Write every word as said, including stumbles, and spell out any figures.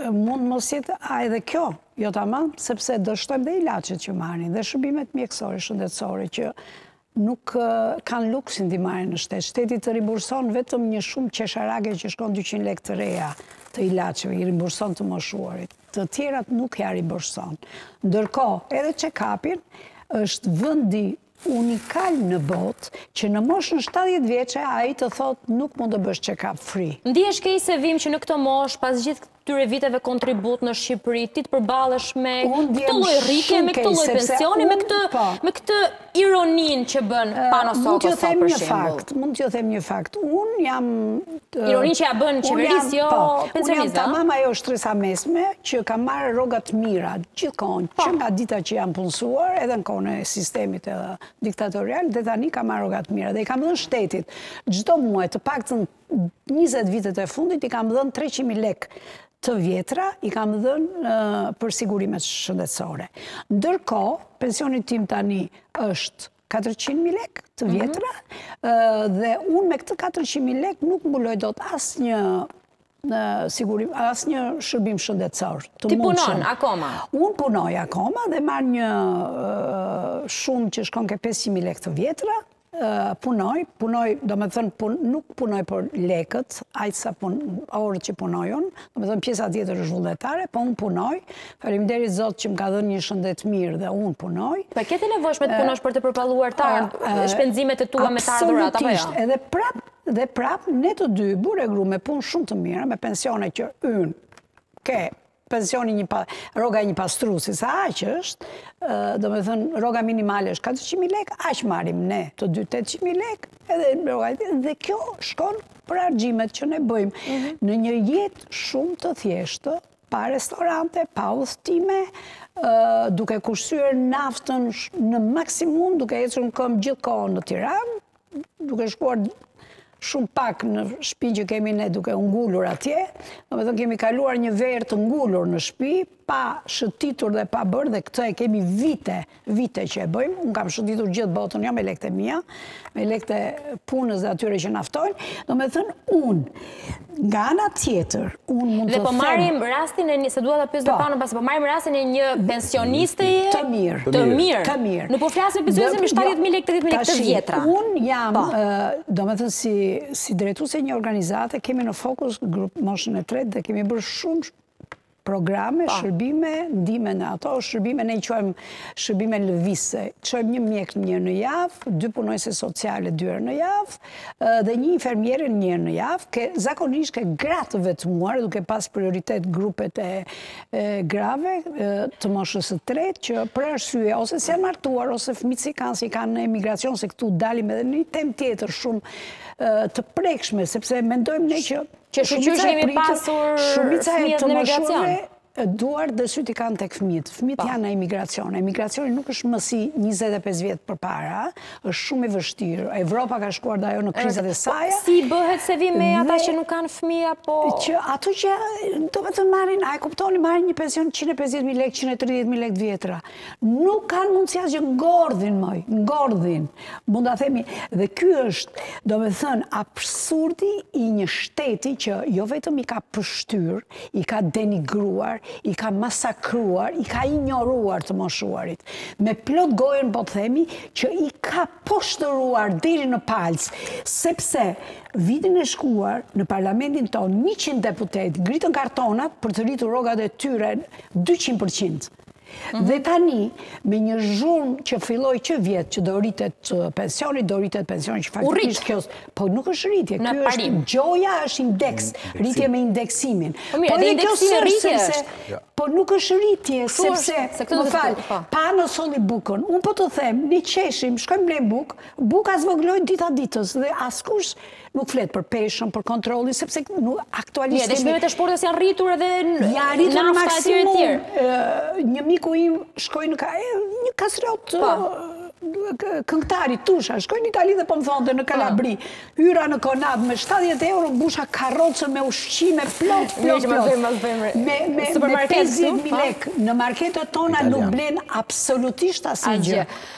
mund mos jetë a edhe kjo, jo tamam, sepse dështojmë dhe ilaçet që marrin, dhe shërbimet mjekësore, shëndetësore, që nuk kanë luksin t'i marrin në shtet. Shteti të rimburson vetëm një shumë qesharake që shkon dyqind lekë të reja të ilaçeve, i rimburson të moshuarit. Të tjerat nuk ja rimburson. Ndërkohë, edhe check-upin është vendi unikal në botë që në moshën shtatëdhjetë vjeçe ai të thotë nuk mund të bësh check-up free. Ndihesh keq se vim që në këtë moshë pas gjithë këtyre viteve kontribut në Shqipëri, ti të përballesh me këtë lloj rritje, me këtë lloj pensioni, me këtë me këtë ironinë që bën Pano Sokos sot për shembull. Mund t'ju them një fakt. Un jam ironinë që ja bën qeverisë, jo pensionista. Un jam tamam ajo shtresa mesme që ka marrë rroga të mira gjithkohon, që nga dita që jam punësuar, edhe në kohën e sistemit edhe diktatorial, dhe tani ka marrë rroga të mira dhe i kam dhënë shtetit çdo muaj të paktën njëzet vitet e fundit i kam dhënë treqind mijë lekë të vjetra, i kam dhënë për sigurimet shëndetësore. Ndërkohë, pensioni tim tani është katërqind mijë lekë të vjetra, dhe unë me këtë katërqind mijë lekë nuk mbuloj dot asnjë në sigurim, asë një shërbim shëndetësor. Ti punon akoma? Unë punoj akoma dhe marrë një shumë që shkon ke pesëqind mijë lekë të vjetra, punoj, punoj, do me thënë, nuk punoj për lekët, ajtë sa orët që punoj unë, do me thënë pjesa tjetër është vullnetare, po unë punoj, faleminderit Zotë që më ka dhënë një shëndet mirë dhe unë punoj. Pa kete nevojshme të punosh për të përballuar të shpenzimet e tua me të ardhurat, apo jo? Absolutisht, edhe prap, dhe prap, ne të dy, burë e gru me punë shumë të mira, me pensione që unë, ke, pensioni një roga një pastrusi, sa aqë është, do me thënë, roga minimale është katërqind mijë lekë, aqë marim ne, të dy tetëqind mijë lekë, edhe roga, dhe kjo shkon për argjimet që ne bëjmë në një jetë shumë të thjeshtë, pa restorante, pa udhëtime, duke kursyer naftën në maksimum, duke ecur në këmbë gjithë kohën në Tiranë, duke shkuar shumë pak në shtëpi që kemi ne duke ngullur atje, do me thënë kemi kaluar një verë të ngullur në shtëpi, pa shëtitur dhe pa bërë, dhe këtë e kemi vite, vite që e bëjmë, unë kam shëtitur gjithë botën, jo me lekët e mia, me lekët e punës dhe atyre që naftojnë, do me thënë unë, nga ana tjetër, unë mund të them... Dhe po marrim rastin e një, se duhet të pyes dhe Pano, pasi po marrim rastin e një pensioniste të mirë, të mirë, të mirë. Nuk po flasim për pyesjen me shtatëdhjetë mijë lekë, tridhjetë mijë lekë të vjetra. Unë jam, do me thënë si si drejtuese një organizate, kemi në fokus grup moshën e tretë dhe kemi bërë shumë programe, shërbime, ndime në ato, shërbime, ne i quajmë shërbime lëvizse. Qojmë një mjek një në javë, dy punojse sociale dy herë në javë, dhe një infermiere një herë në javë, ke zakonisht ke gratë të vetmuar, duke pas prioritet grupet e grave të moshës së tretë, që për arsye, ose se janë martuar, ose fëmijët si kanë, si kanë në emigracion, se këtu dalim edhe një tem tjetër shumë të prekshme, sepse mendojmë ne që që shoqërisht jemi pasur fëmijët në emigracion. Duar dhe syti kanë tek fëmijët. Fëmijët janë në emigracion. Emigracioni nuk është më si njëzet e pesë vjet përpara, është shumë i vështirë. Evropa ka shkuar dhe ajo në krizat e saj. Si bëhet se vi me ata që nuk kanë fëmijë apo që ato që do të thonë marrin, a e kuptoni, marrin një pension njëqind e pesëdhjetë mijë lekë, njëqind e tridhjetë mijë lekë të vjetra. Nuk kanë mundësi asgjë, ngordhin moj, ngordhin. Mund ta themi, dhe ky është, do të thënë, absurdi i një shteti që jo vetëm i ka pështyr, i ka denigruar, i ka masakruar, i ka ignoruar të moshuarit. Me plot gojën po të themi që i ka poshtëruar deri në palc, sepse vitin e shkuar në parlamentin ton njëqind deputet ngritën kartonat për të rritur rrogat e tyre dyqind përqind. Dhe tani, me një zhurmë që filloj që vjetë që do rritet pensioni, do rritet pensioni që faktikisht kjo... Po nuk është rritje, kjo është gjoja, është indeks, rritje me indeksimin. Po edhe indeksimi rritje është. Po nuk është rritje, sepse, më falë, Pano solli bukën. Unë po të them, një qeshim, shkojmë blejmë bukë, buka zvoglojnë dita ditës, dhe askush nuk fletë për peshën, për kontrolin, sepse aktualisht... Dhe shpimet e shportës janë rritur edhe nafta e tjere tjere. Një miku im shkoj në një kasriot këngëtari, Tusha, shkoj në Itali dhe po më thonte në Kalabri, hyra në Konad me shtatëdhjetë euro, mbusha karrocën me ushqime plot, plot, plot. Me pesëdhjetë mijë lekë. Në marketet tona nuk blen absolutisht asnjë gjë.